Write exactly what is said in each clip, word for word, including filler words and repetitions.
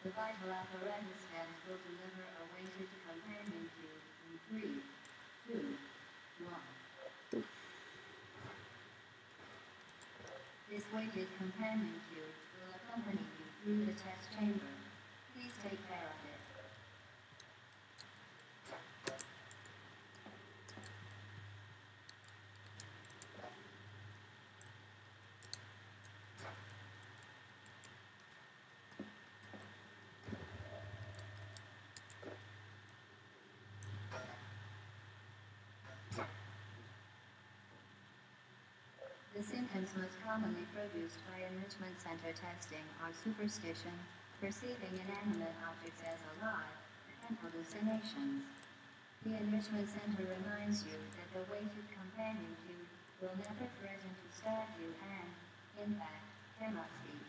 The vital apparatus vent will deliver a weighted companion cube in three, two, one. This weighted companion cube will accompany you through the test chamber. Please take care of it. The symptoms most commonly produced by enrichment center testing are superstition, perceiving inanimate objects as alive, and hallucinations. The enrichment center reminds you that the weighted companion cube will never threaten to stab you and, in fact, cannot speak.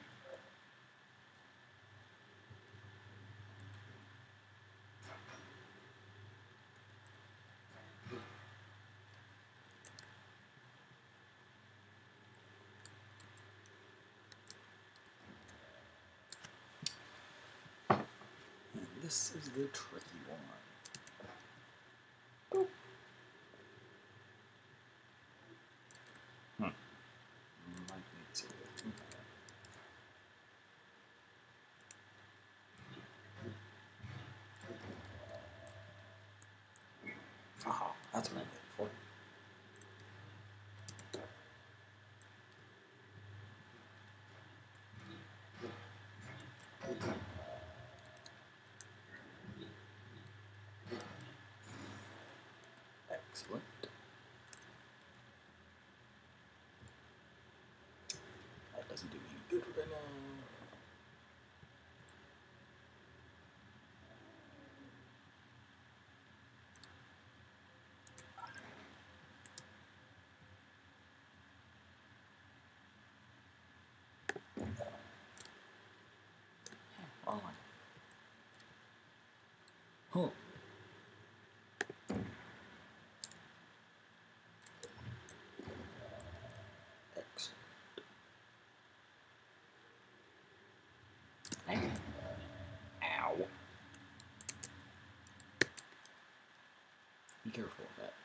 This is the tricky one. Hmm. Might need to. Aha, that's what I did for. Excellent. That doesn't do me any good right now. Wrong one. Huh. Excellent. Ow. Be careful of that.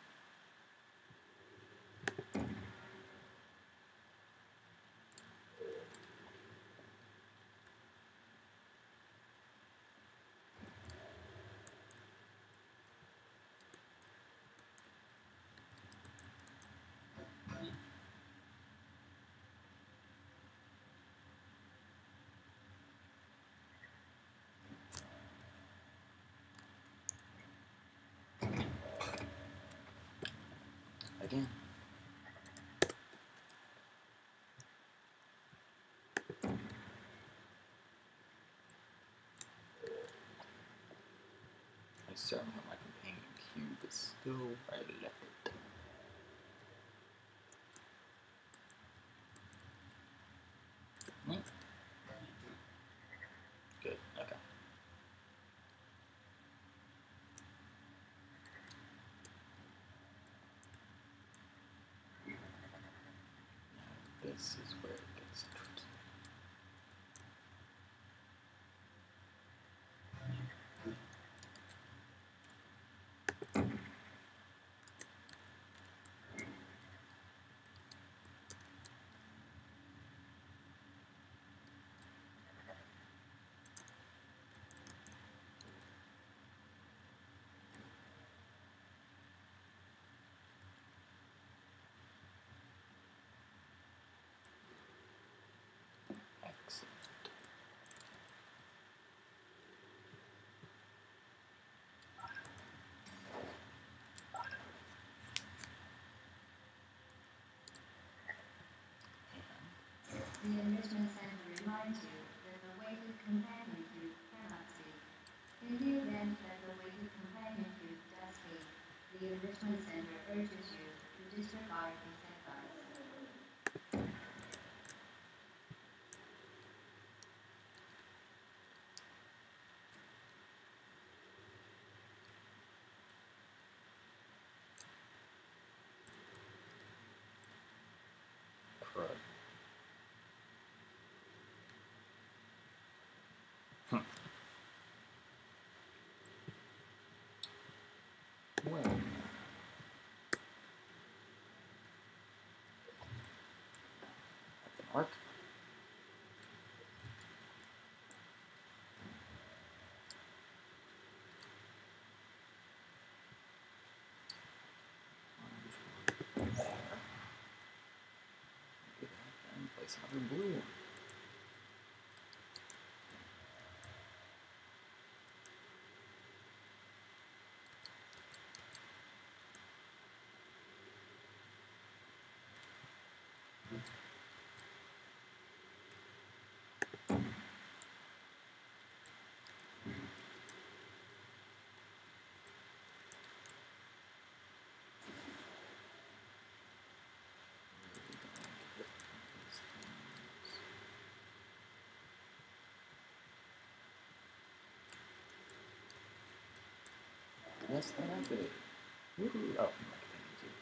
Again. I certainly have my companion cube, but still I left it. Hmm. Good, okay. Now this is where it gets tricky. Excellent. The enrichment center reminds you that the weighted companion cube cannot speak. In the event that the weighted companion cube does speak, the enrichment center urges you to disregard its advice. Crud. Hmm. Mark. There. Do that and place another blue one. Yes, I have it. Woohoo! Oh, I'm not continuing to.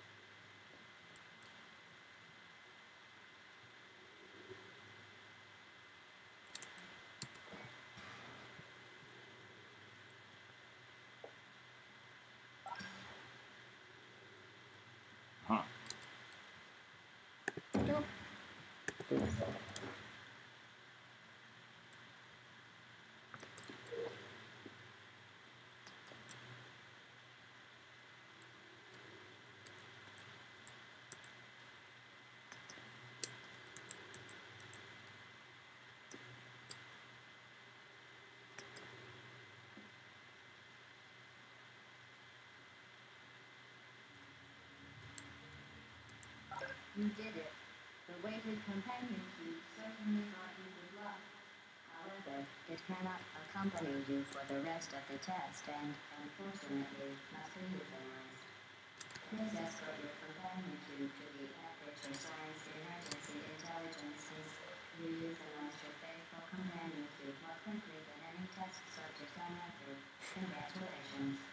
Huh. Nope. You did it. The weighted companion cube certainly brought you good luck. However, it cannot accompany you for the rest of the test and, unfortunately, must be utilized. Please escort your companion cube to the Aperture Science Emergency Intelligences. You euthanized your faithful companion cube more quickly than any test subject on record. Congratulations.